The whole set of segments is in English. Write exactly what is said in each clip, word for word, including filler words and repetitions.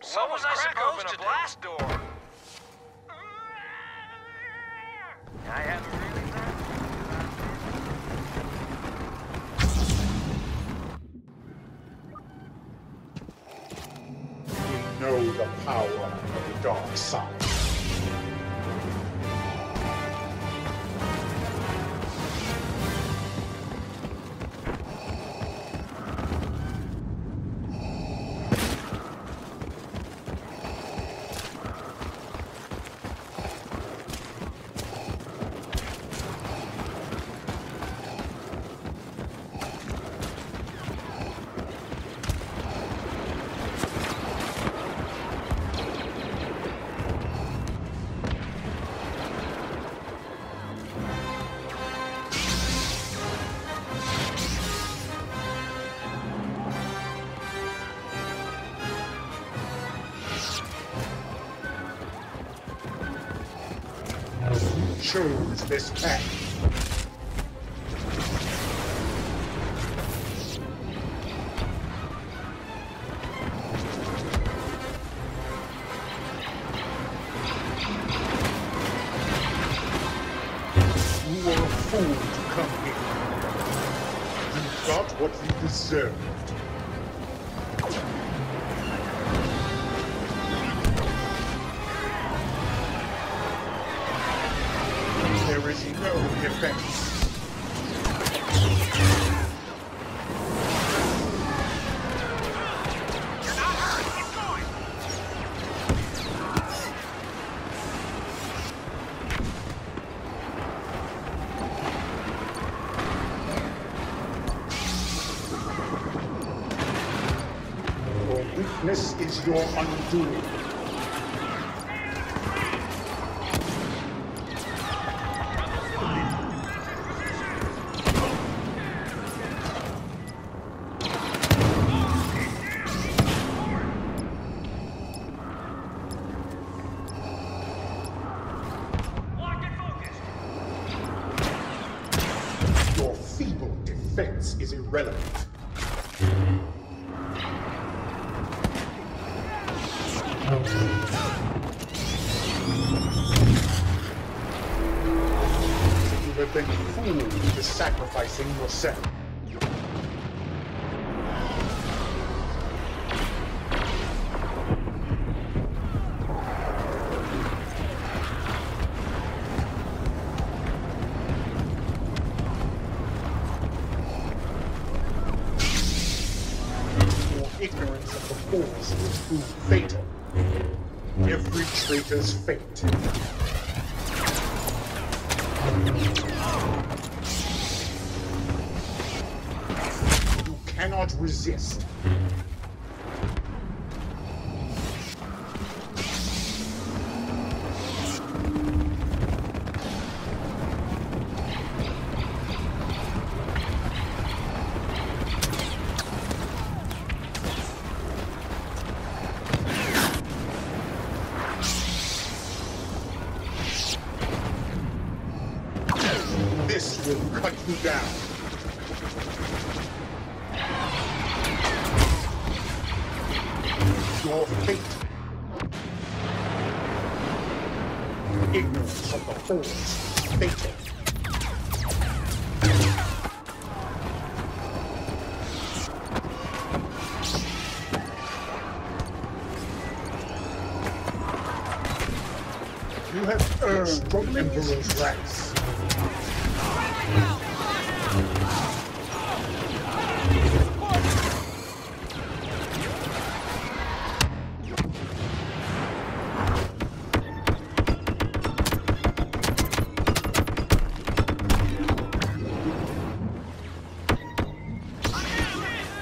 What was I supposed to do? Blast door. I haven't really done. We know the power of the dark side. Choose this path. You were a fool to come here. You got what you deserved. There is no defense. You're not hurt. Keep going. Your weakness is your undoing. Your feeble defense is irrelevant. You have been fooled into sacrificing yourself. Ignorance of the Force will prove fatal. Every traitor's fate. You cannot resist. This will cut you down. Your fate. Ignorance of the Force. Fatal. You have earned the Emperor's rights.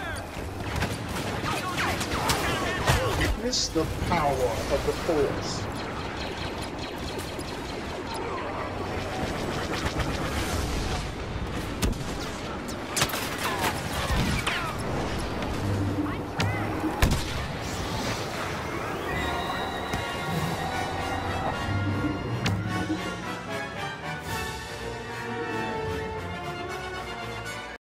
Witness the power of the Force.